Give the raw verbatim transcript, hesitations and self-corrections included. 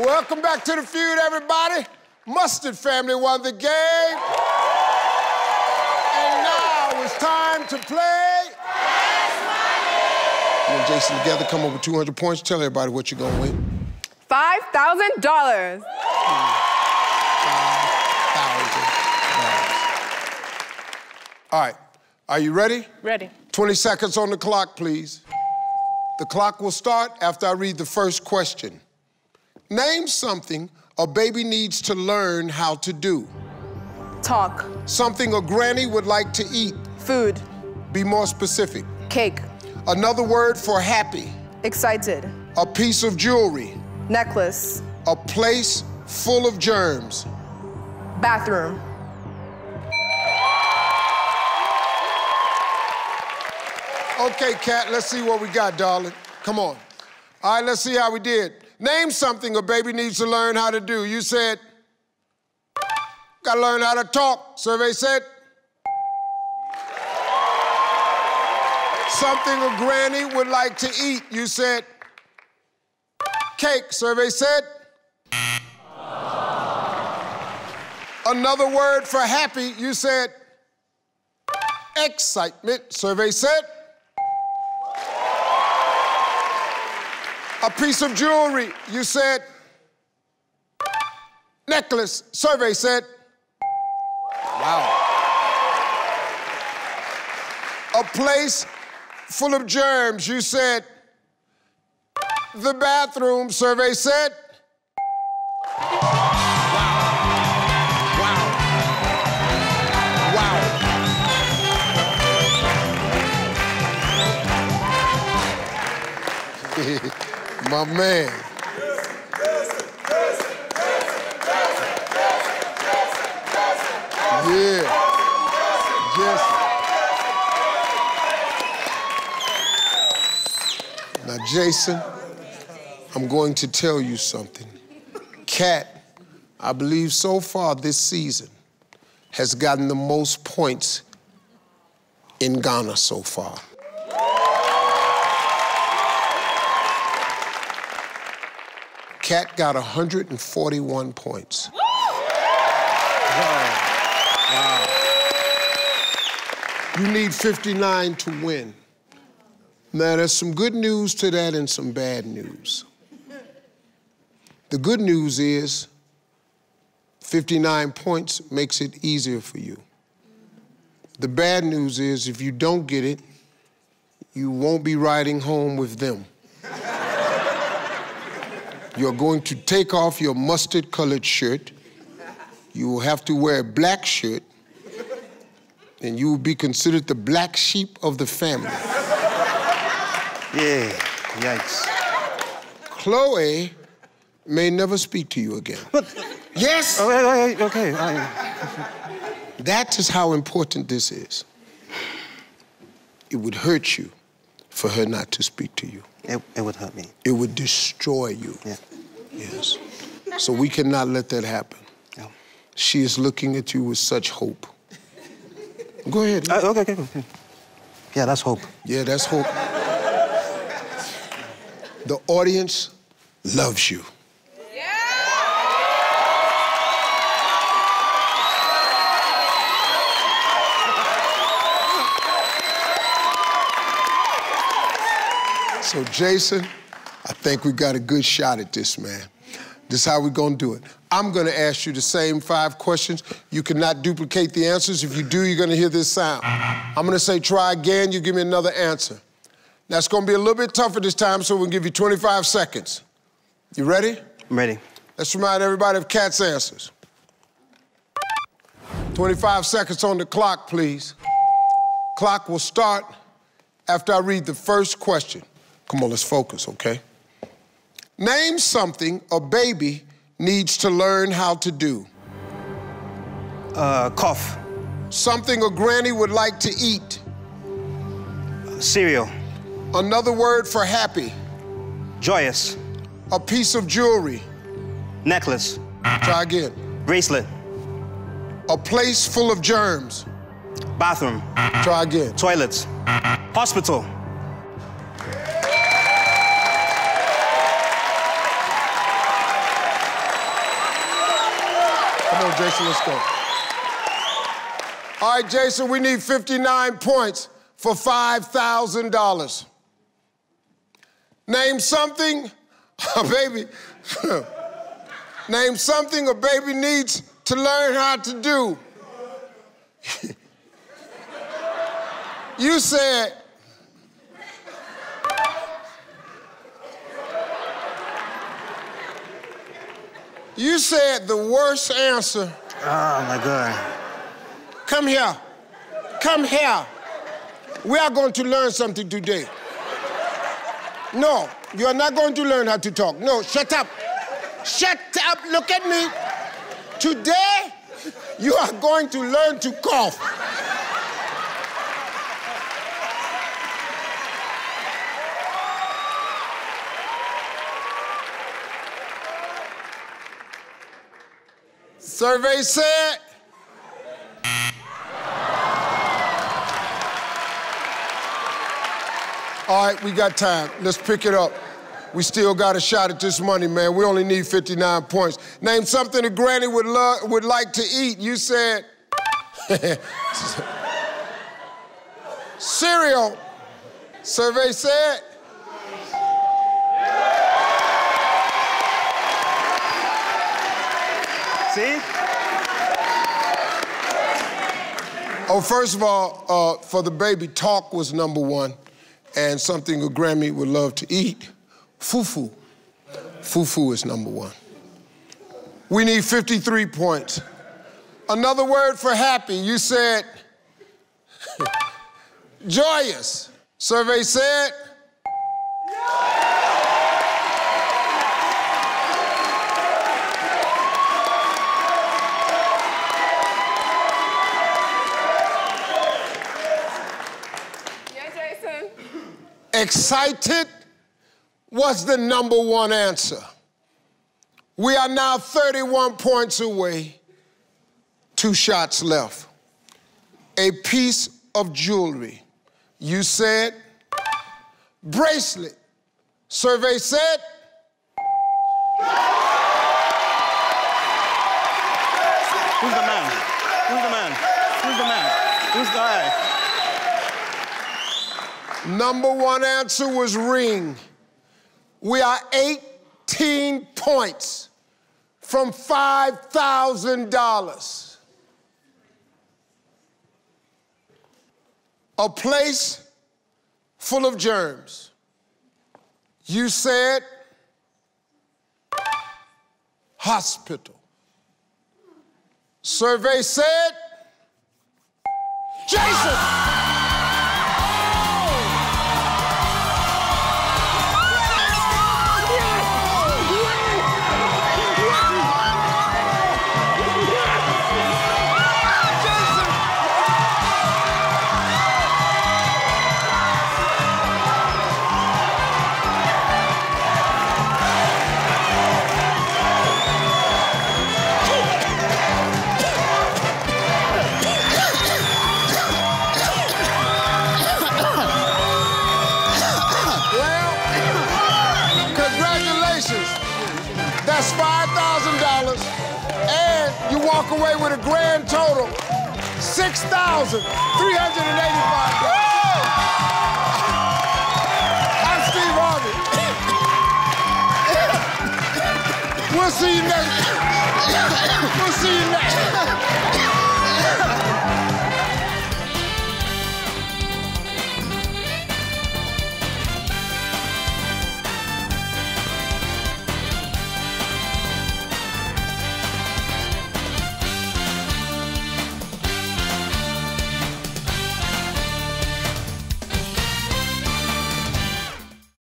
Welcome back to the Feud, everybody. Mustard family won the game. And now it's time to play. You and Jason together come up with two hundred points. Tell everybody what you're gonna win. five thousand dollars. five thousand dollars. All right, are you ready? Ready. twenty seconds on the clock, please. The clock will start after I read the first question. Name something a baby needs to learn how to do. Talk. Something a granny would like to eat. Food. Be more specific. Cake. Another word for happy. Excited. A piece of jewelry. Necklace. A place full of germs. Bathroom. Okay, Kat, let's see what we got, darling. Come on. All right, let's see how we did. Name something a baby needs to learn how to do. You said, gotta learn how to talk. Survey said. Something a granny would like to eat. You said, cake. Survey said. Another word for happy. You said, excitement. Survey said. A piece of jewelry, you said. Necklace, survey said. Wow. A place full of germs, you said. The bathroom, survey said. Wow. Wow. Wow. My man. Yeah. Jesse. Now, Jason, I'm going to tell you something. Kat, I believe so far this season, has gotten the most points in Ghana so far. Kat got one hundred forty-one points. Wow. Wow. You need fifty-nine to win. Now, there's some good news to that and some bad news. The good news is fifty-nine points makes it easier for you. The bad news is if you don't get it, you won't be riding home with them. You're going to take off your mustard-colored shirt. You will have to wear a black shirt, and you will be considered the black sheep of the family. Yeah, yikes. Chloe may never speak to you again. But, yes? Okay, okay. I... That is how important this is. It would hurt you for her not to speak to you. It, it would hurt me. It would destroy you. Yeah. Yes. So we cannot let that happen. Yeah. She is looking at you with such hope. Go ahead. Uh, okay, okay, okay. Yeah, that's hope. Yeah, that's hope. The audience loves you. So, Jason, I think we got a good shot at this, man. This is how we're gonna do it. I'm gonna ask you the same five questions. You cannot duplicate the answers. If you do, you're gonna hear this sound. I'm gonna say, try again, you give me another answer. Now, it's gonna be a little bit tougher this time, so we'll give you twenty-five seconds. You ready? I'm ready. Let's remind everybody of Kat's answers. twenty-five seconds on the clock, please. Clock will start after I read the first question. Come on, let's focus, okay? Name something a baby needs to learn how to do. Uh, cough. Something a granny would like to eat. Uh, cereal. Another word for happy. Joyous. A piece of jewelry. Necklace. Try again. Bracelet. A place full of germs. Bathroom. Try again. Toilets. Hospital. Come on, Jason, let's go. All right, Jason, we need fifty-nine points for five thousand dollars. Name something a baby, name something a baby needs to learn how to do. You said, you said the worst answer. Oh, my God. Come here. Come here. We are going to learn something today. No, you are not going to learn how to talk. No, shut up. Shut up. Look at me. Today, you are going to learn to cough. Survey said. All right, we got time. Let's pick it up. We still got a shot at this money, man. We only need fifty-nine points. Name something a granny would love, would like to eat. You said cereal. Survey said. See? Oh, first of all, uh, for the baby, talk was number one, and something a Grammy would love to eat, fufu. Fufu is number one. We need fifty-three points. Another word for happy, you said joyous. Survey said. Excited was the number one answer. We are now thirty-one points away, two shots left. A piece of jewelry. You said bracelet. Survey said. Who's the man? Who's the man? Who's the man? Who's the guy? Number one answer was ring. We are eighteen points from five thousand dollars. A place full of germs. You said hospital. Survey said Jason. That's five thousand dollars, and you walk away with a grand total, six thousand three hundred eighty-five dollars. I'm Steve Harvey. We'll see you next